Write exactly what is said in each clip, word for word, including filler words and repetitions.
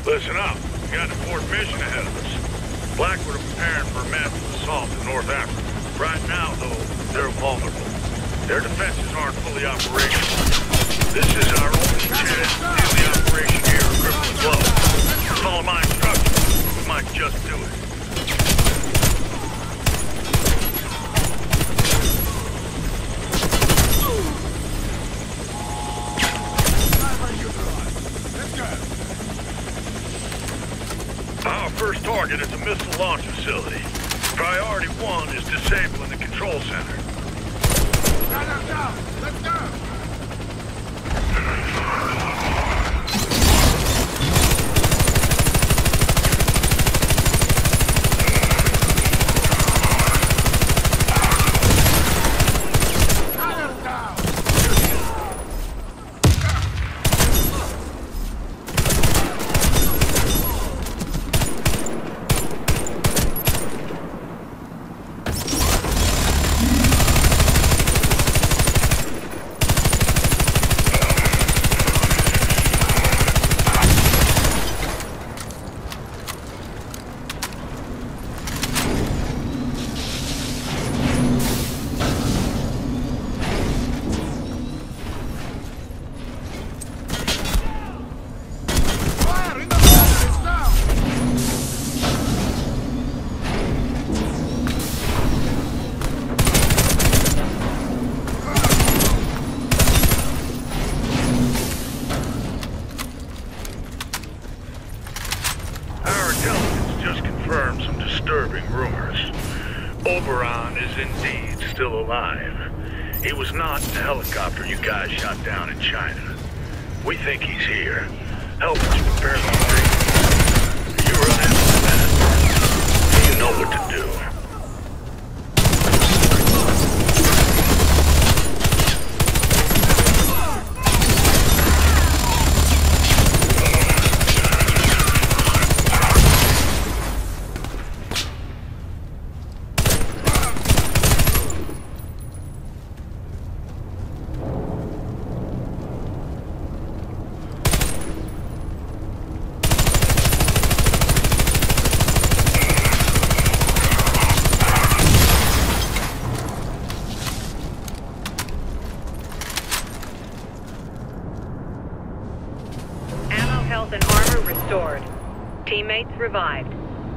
Listen up. We got an important mission ahead of us. Blackwood are preparing for a massive assault in North Africa. Right now, though, they're vulnerable. Their defenses aren't fully operational. This is our only chance to do the operation here at Crippling Blow. Follow my instructions. We might just do it. Our first target is a missile launch facility. Priority one is disabling the control center. Got us down! Let's go! Still alive. He was not in the helicopter you guys shot down in China. We think he's here. Help us prepare the street. You run into that. You know what to do. Health and armor restored. Teammates revived.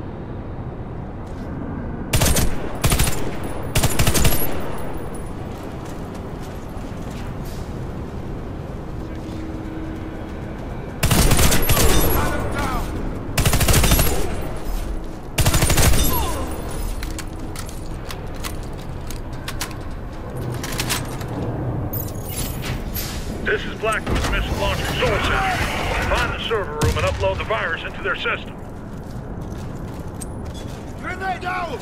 This is Blackwood's missile launch control center. Find the server room and upload the virus into their system. Grenade out!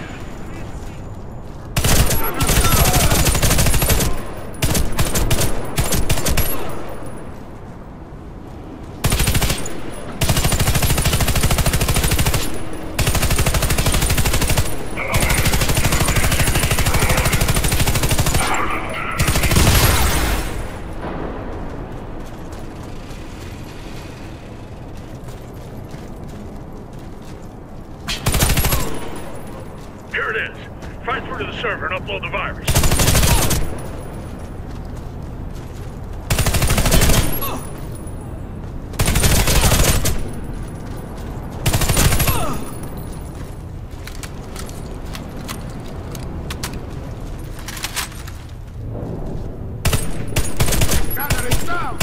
Here it is. Fight through to the server and upload the virus. Got it down!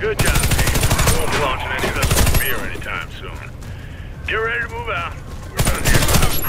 Good job, team. We won't be launching any missiles from here anytime soon. Get ready to move out. We're done here.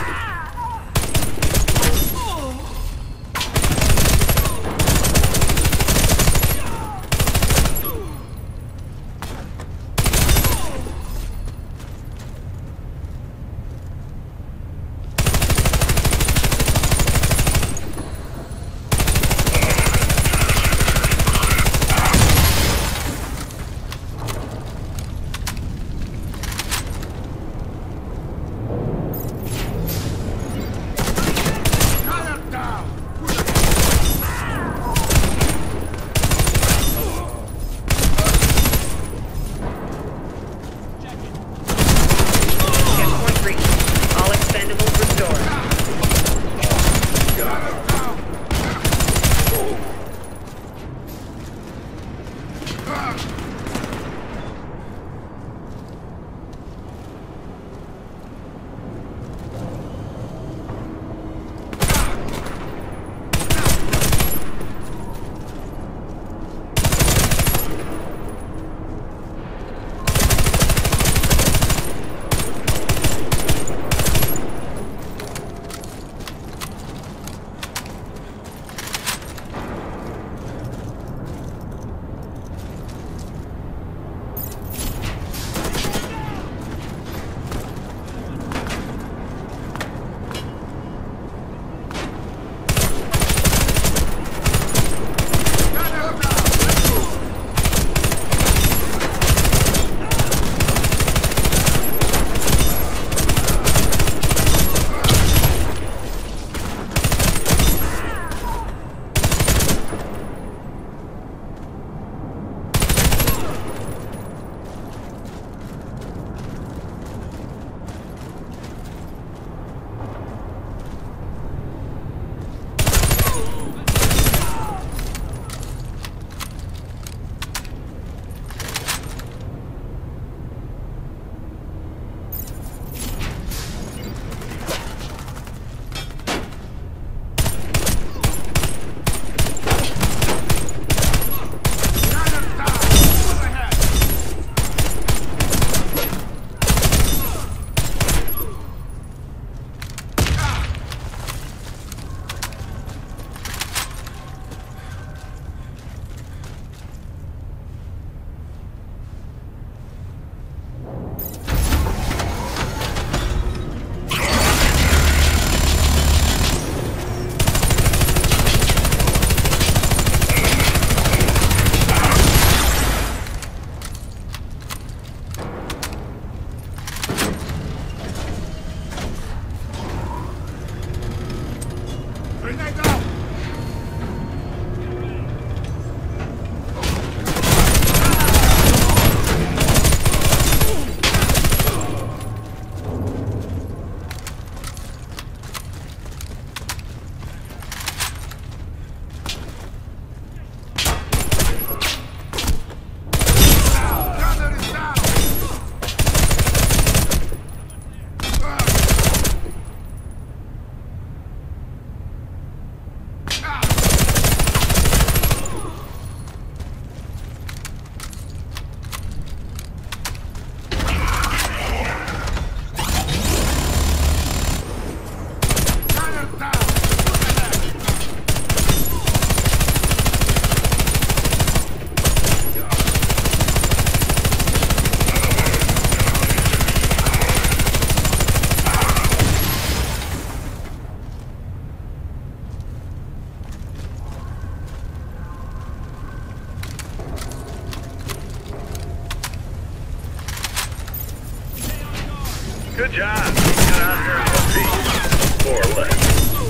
Good job. Get out there in one piece. More or less.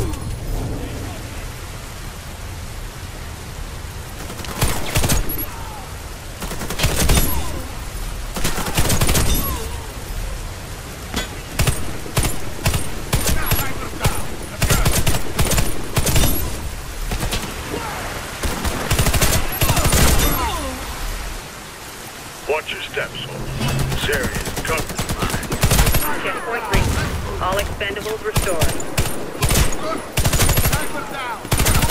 Watch your steps, soldier. This area is covered. Checkpoint reached. All expendables restored. Sniper down! Move out!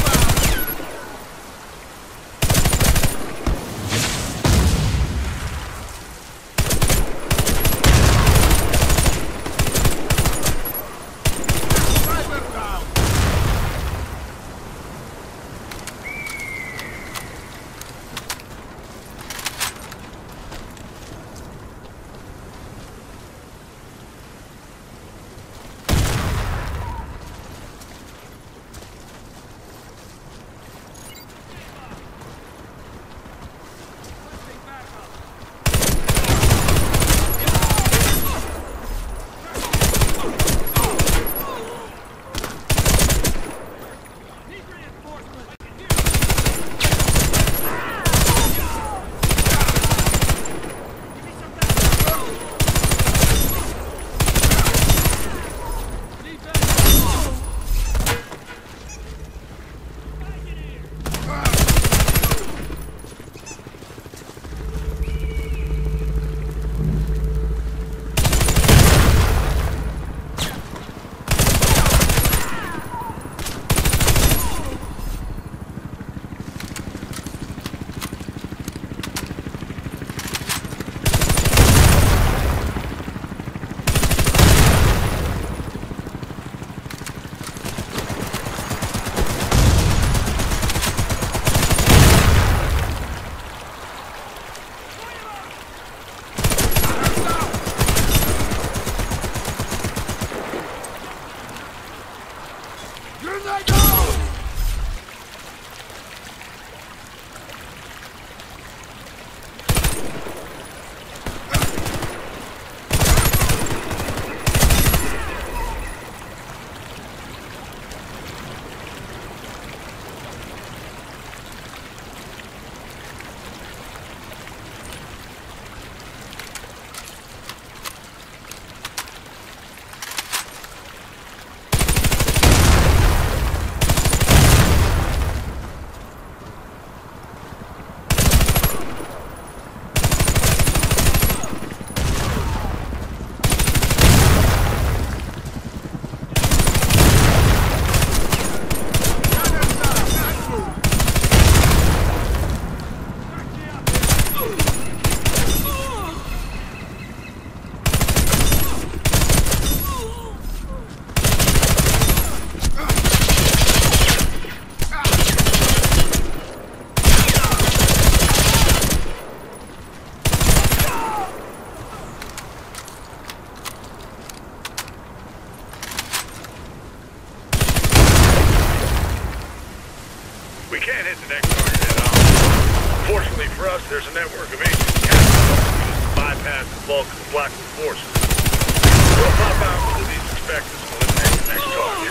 can't hit the next target head on. Fortunately for us, there's a network of agents captured bypass the bulk of the Blackwood forces. We'll pop out with the least expected and eliminate the next target.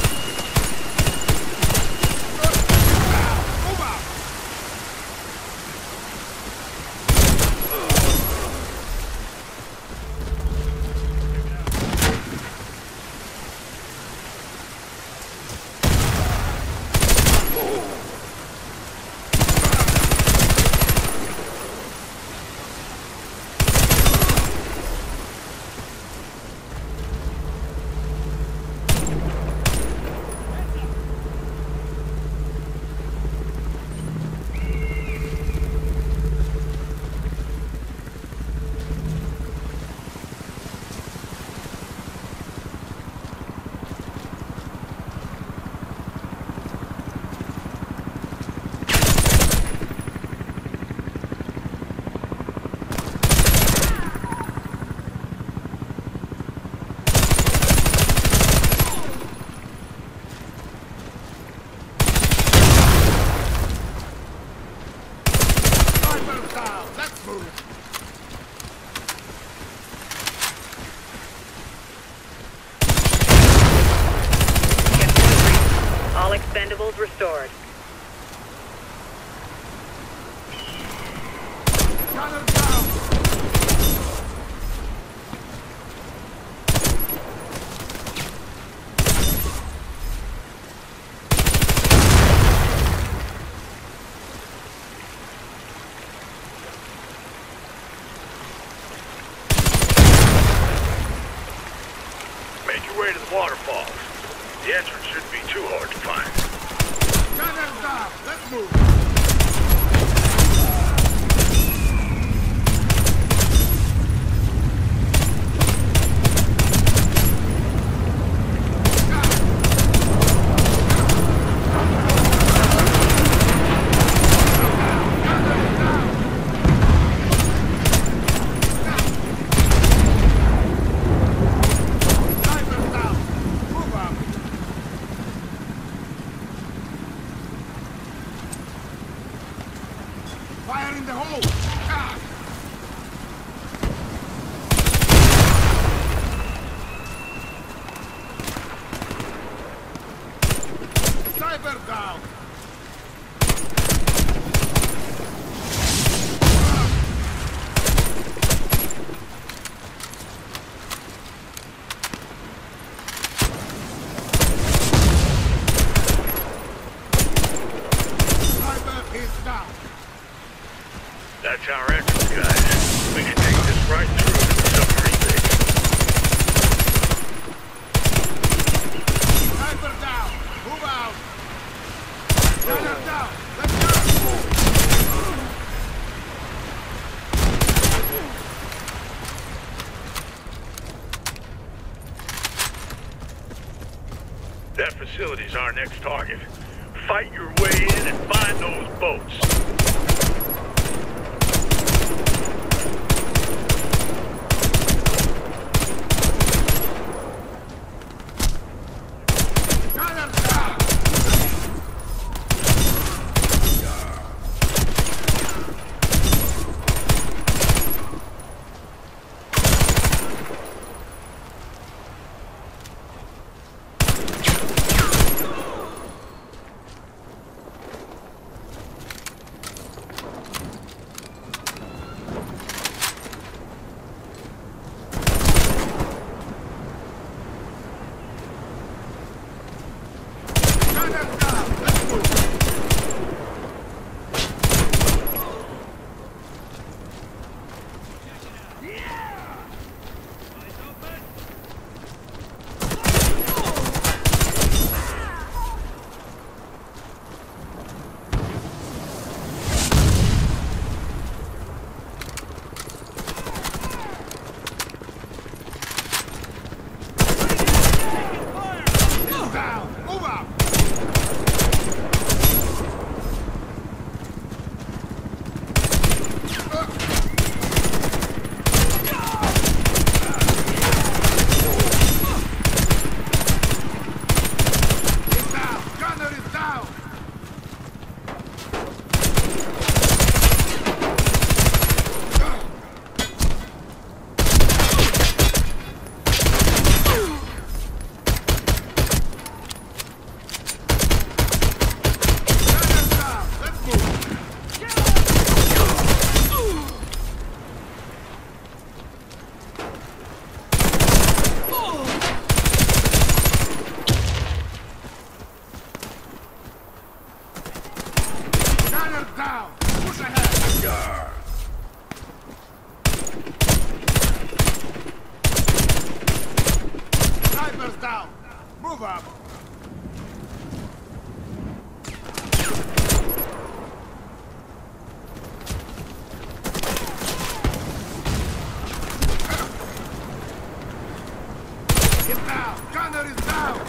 Move out! Let's move. Checkpoint reached. All expendables restored. Gunner down! Make your way to the waterfalls. The entrance shouldn't be too hard to find. Gunner down! Let's move! Fire in the hole! Ah! Sniper down! Sniper is down! That's our entrance, guys. We can take this right through to the submarine base. Sniper down! Move out! Gunner down! Let's go! That facility's our next target. Fight your way in and find those boats. Gunner down! down! Push ahead! Snipers down! Move up! Get down! Gunner is down!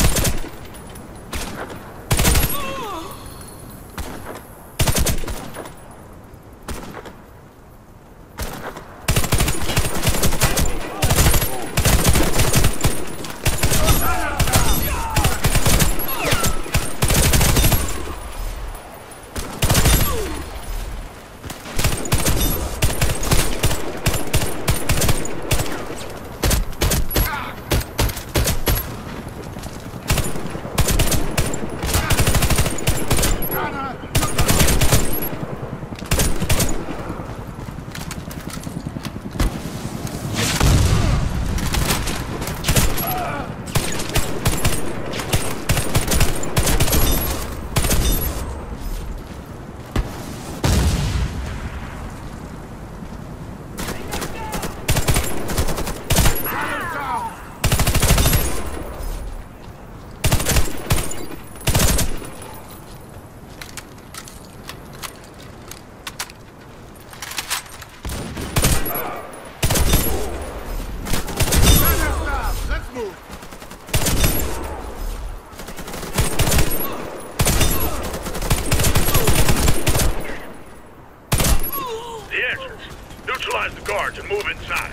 Neutralize the guards and move inside.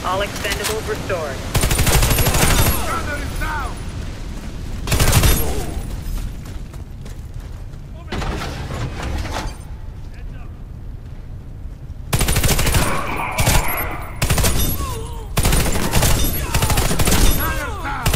All expendables restored. Gunner is down! Gunner's down!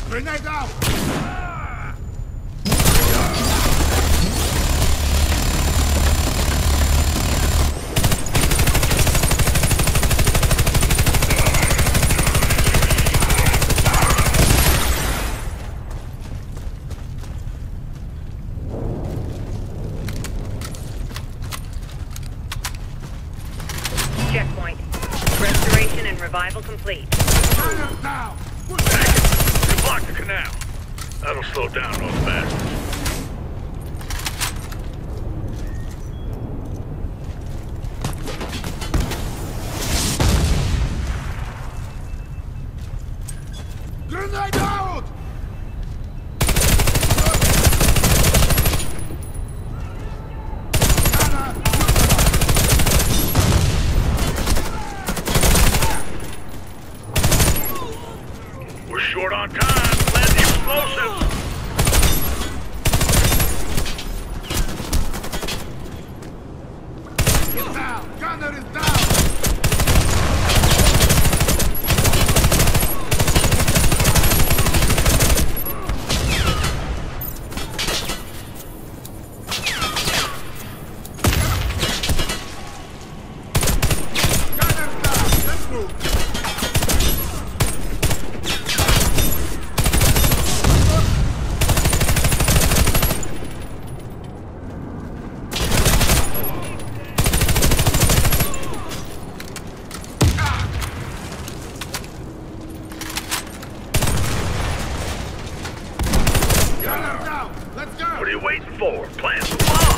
Grenade out! Checkpoint. Restoration and revival complete. Gunner down! You block the canal. That'll slow down those bastards. Grenade out! We're short on time. Plant the explosives. Get down! Gunner is down! Gunner's down! Let's move! Gunner down! Let's go! What are you waiting for? Plant the bomb.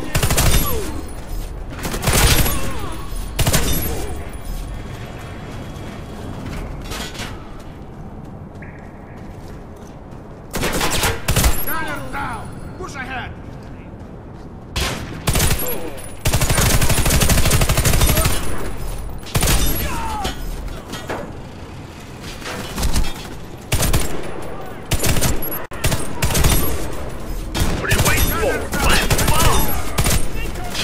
Gunner down! Push ahead! What are you waiting for? Plant the bomb.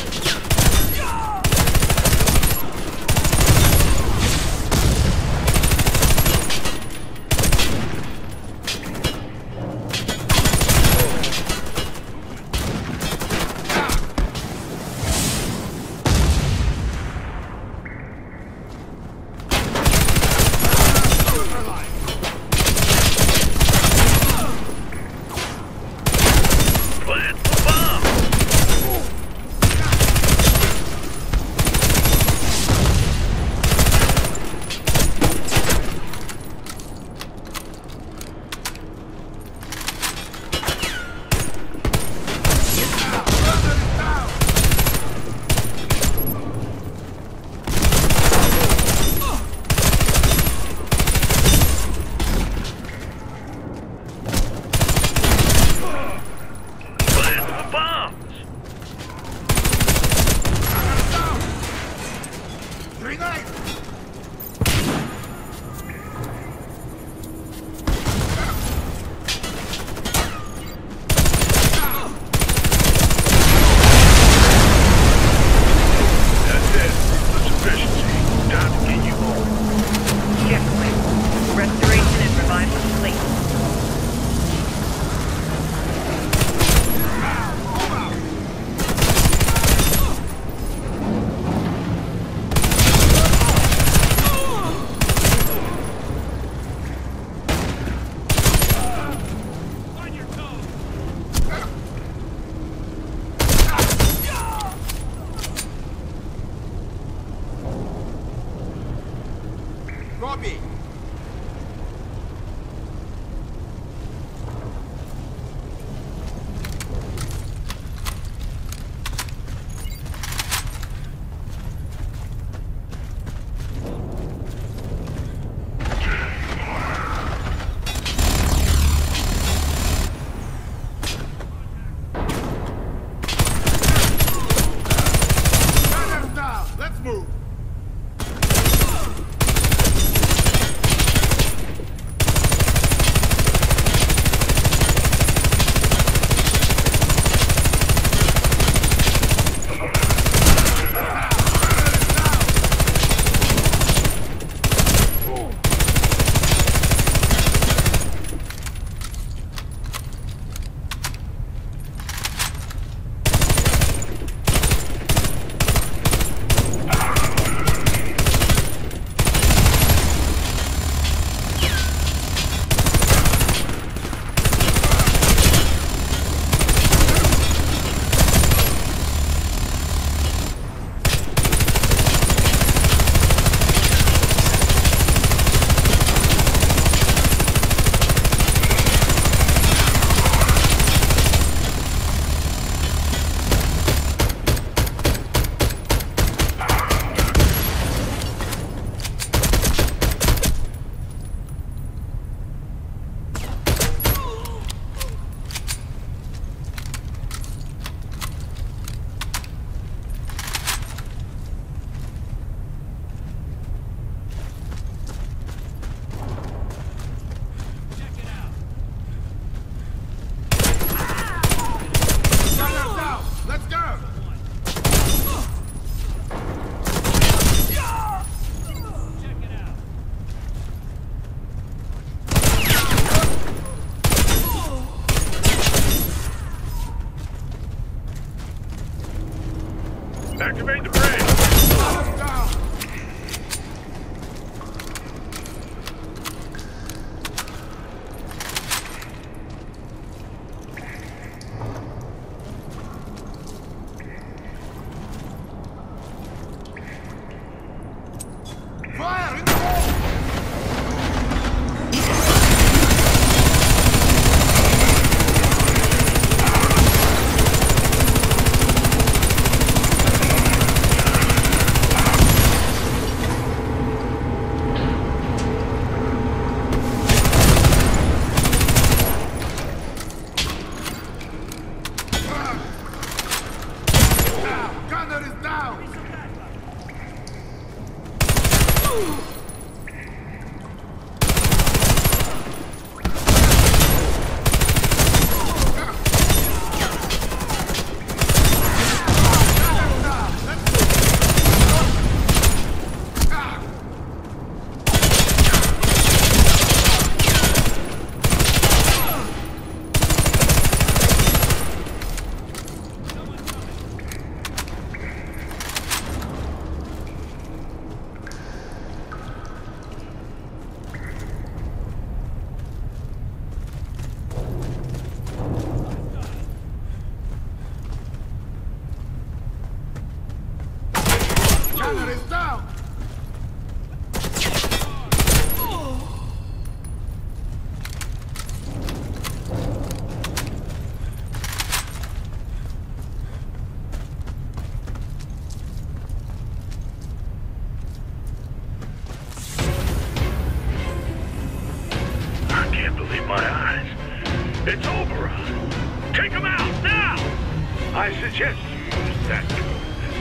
supplies. It's overrun. Take them out, now! I suggest you use that code.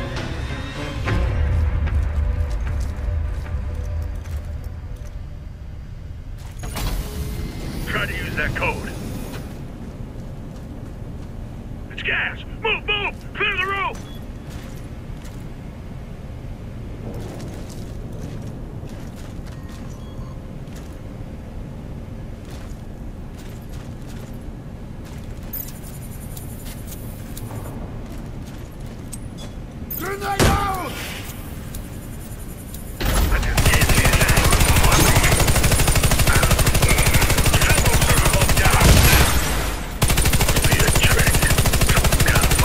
Try to use that code. It's gas! Move, move! Clear the room! Grenade out! I just can't see a thing. Tempo server locked down. Must be a trick. Some kind of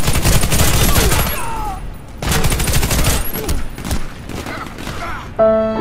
fire!